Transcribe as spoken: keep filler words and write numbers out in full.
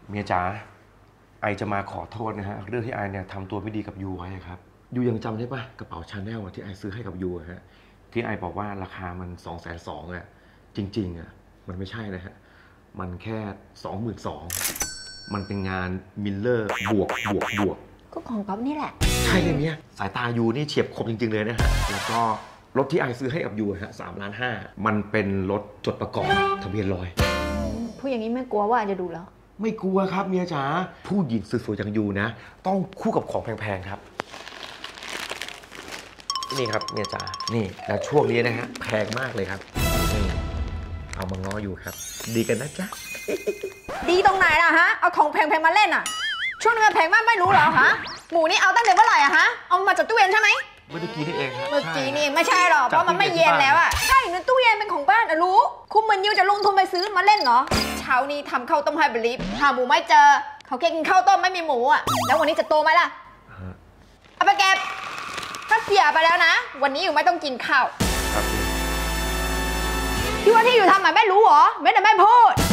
เมียจ๋าไอจะมาขอโทษนะฮะเรื่องที่ไอเนี่ยทำตัวไม่ดีกับยูไว้ครับยูยังจำได้ปะกระเป๋าชาแนลที่ไอซื้อให้กับยูฮะที่ไอบอกว่าราคามันสองแสนสองอ่ะจริงๆอ่ะมันไม่ใช่นะฮะมันแค่สองหมื่นสองมันเป็นงานมิลเลอร์บวกบวกบวกก็ของก๊อฟนี่แหละใช่เลยเนี่ยสายตายูนี่เฉียบคมจริงๆเลยนะฮะแล้วก็รถที่ไอซื้อให้กับยูฮะสามล้านห้ามันเป็นรถจดประกอบทะเบียนลอยพูดอย่างนี้ไม่กลัวว่าจะดูแล้วไม่กลัวครับเมียจ๋าผู้หญิงสวยๆอย่างยูนะต้องคู่กับของแพงๆครับนี่ครับเมียจ๋านี่แล้วช่วงนี้นะฮะแพงมากเลยครับนี่เอามาง้ออยู่ครับดีกันนะจ๊ะดีตรงไหนล่ะฮะเอาของแพงๆมาเล่นอ่ะช่วงนี้มันแพงมากไม่รู้เหรอฮะหมูนี่เอาตั้งแต่เมื่อไหร่อะฮะเอามาจากตู้เย็นใช่ไหมเมื่อกี้นี่เองครับเมื่อกี้นี่ไม่ใช่หรอกเพราะมันไม่เย็นแล้วอะใช่ในตู้เย็นเป็นของบ้านอะรู้คุณมันยิวจะลงทุนไปซื้อมาเล่นเหรอเช้านี้ทำข้าวต้มไฮบริดหาหมูไม่เจอเขาแค่กินข้าวต้มไม่มีหมูอะแล้ววันนี้จะโตไหมล่ะเอาไปเก็บถ้าเสียไปแล้วนะวันนี้อยู่ไม่ต้องกินข้าวครับที่ว่าที่อยู่ทำอะแม่รู้เหรอแม่แต่แม่พูด